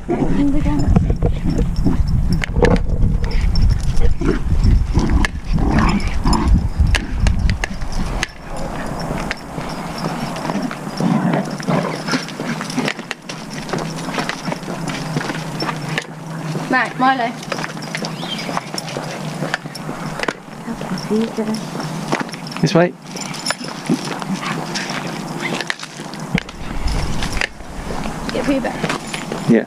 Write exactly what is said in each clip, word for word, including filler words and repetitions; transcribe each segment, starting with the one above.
And again. Mac, Milo. This way. Get for your back. Yeah.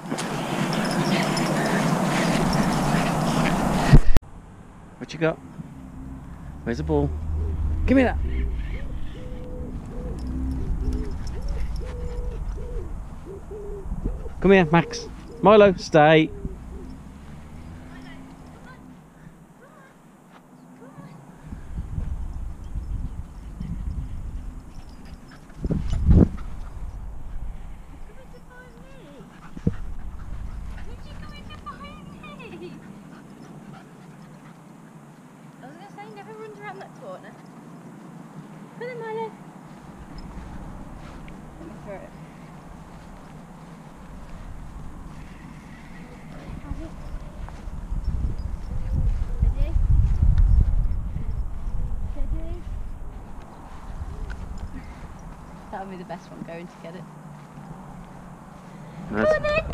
What you got? Where's the ball? Give me that. Come here, Max. Milo, stay. Come on, Milo. Let me throw it. Ready? Ready? That'll be the best one going to get it. That's... Come on then!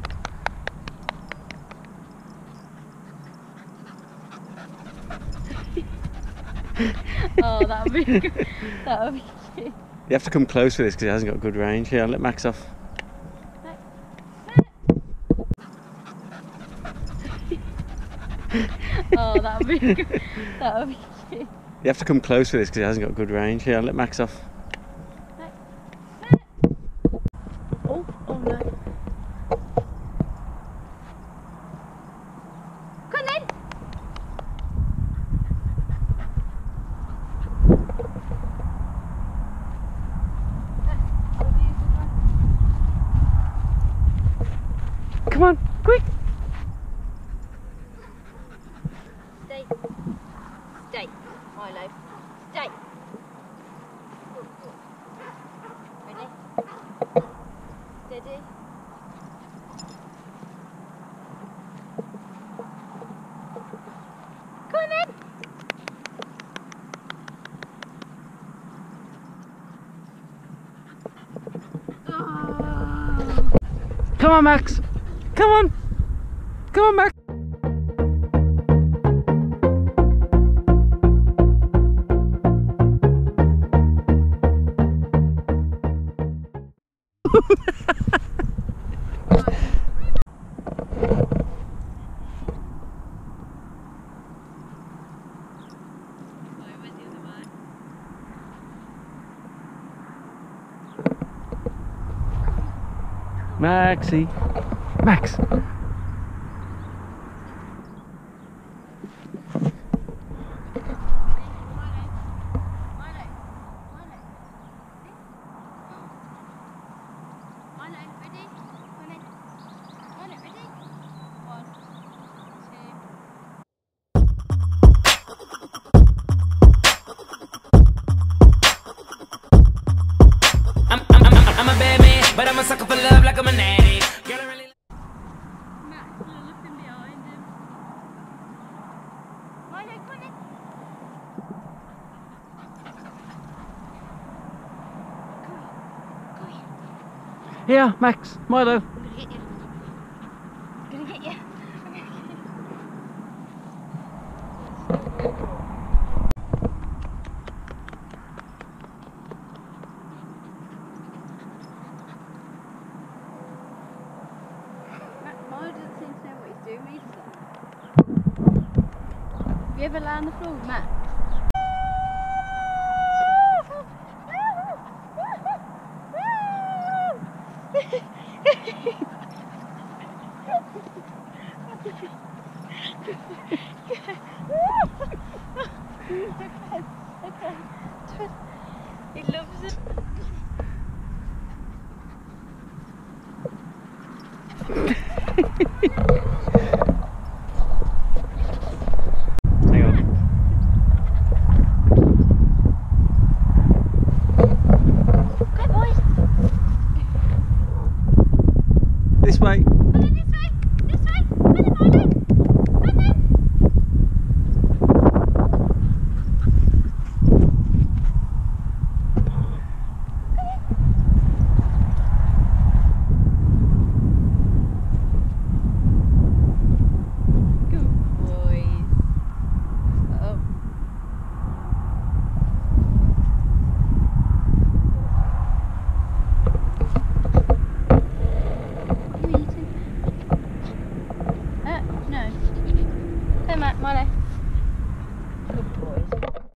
Oh, that would be good. That would be cute. You have to come close with this because he hasn't got good range. Here, let Max off. Oh, that would be good. That would be cute. You have to come close with this because he hasn't got good range. Here, let Max off. Oh, oh no. Come on then. Come on, quick! Stay. Stay. Milo. Stay. Ready? Steady. Come on then. Oh. Come on, Max! Come on! Come on, Max! Maxie! Max! I'm a bad man, but I'm a sucker for love like I'm an addict. Girl, I really... Max, you're looking behind him. Milo, come on in. Come here. Come here. Here, Max! Milo! I'm gonna get you. I'm gonna get you. I'm gonna get you. Milo doesn't seem to know what he's doing either. Have you ever lay on the floor with Max? He loves it. Hang on. Good boys. This way.